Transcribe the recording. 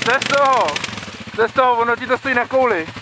Jde z toho, ono ti to stojí na kouli.